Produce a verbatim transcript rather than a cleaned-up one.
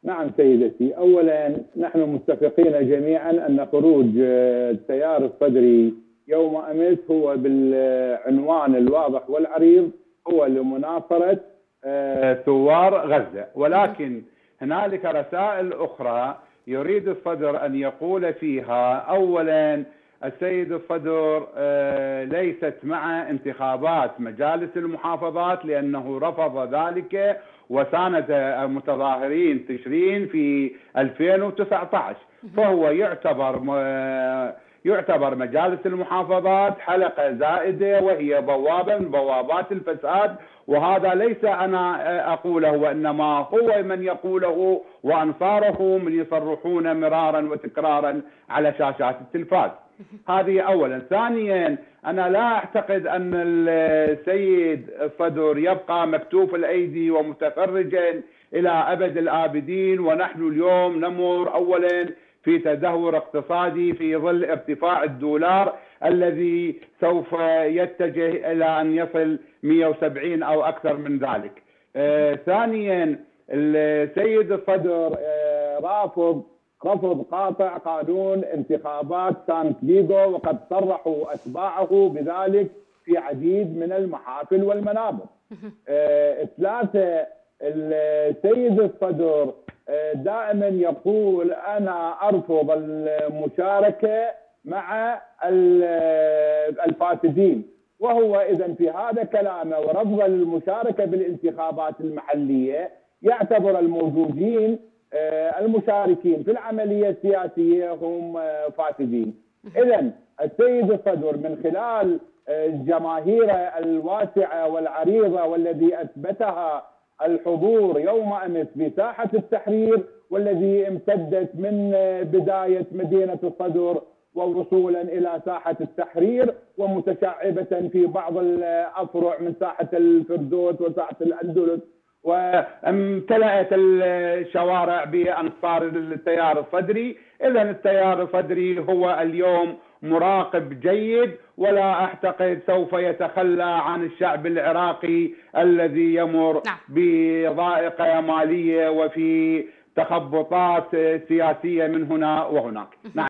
نعم سيدتي، أولا نحن متفقين جميعا أن خروج التيار الصدري يوم أمس هو بالعنوان الواضح والعريض هو لمناصرة ثوار غزة، ولكن هنالك رسائل أخرى يريد الصدر أن يقول فيها. أولا السيد الصدر ليست مع انتخابات مجالس المحافظات لأنه رفض ذلك وساند متظاهرين تشرين في ألفين وتسعة عشر، فهو يعتبر يعتبر مجالس المحافظات حلقة زائدة وهي بوابة من بوابات الفساد، وهذا ليس أنا أقوله وإنما هو من يقوله وأنصاره من يصرحون مرارا وتكرارا على شاشات التلفاز. هذه أولا. ثانيا أنا لا أعتقد أن السيد الصدر يبقى مكتوف الأيدي ومتفرجا إلى أبد الآبدين، ونحن اليوم نمر أولا في تدهور اقتصادي في ظل ارتفاع الدولار الذي سوف يتجه إلى أن يصل مئة وسبعين أو أكثر من ذلك. آه ثانيا السيد الصدر آه رافض رفض قاطع قانون انتخابات سان دييغو، وقد صرحوا أتباعه بذلك في عديد من المحافل والمنابر. آه ثلاثة السيد الصدر دائما يقول أنا أرفض المشاركة مع الفاسدين، وهو إذا في هذا كلامه ورفض المشاركة بالانتخابات المحلية يعتبر الموجودين المشاركين في العملية السياسية هم فاسدين. إذا السيد الصدر من خلال جماهيره الواسعة والعريضة والذي أثبتها الحضور يوم أمس بساحة التحرير والذي امتدت من بداية مدينة الصدر ووصولا إلى ساحة التحرير ومتشعبة في بعض الأفرع من ساحة الفردوس وساحة الأندلس، وامتلأت الشوارع بأنصار التيار الصدري. إذا التيار الصدري هو اليوم مراقب جيد، ولا أعتقد سوف يتخلى عن الشعب العراقي الذي يمر نعم. بضائقة مالية وفي تخبطات سياسية من هنا وهناك. نعم.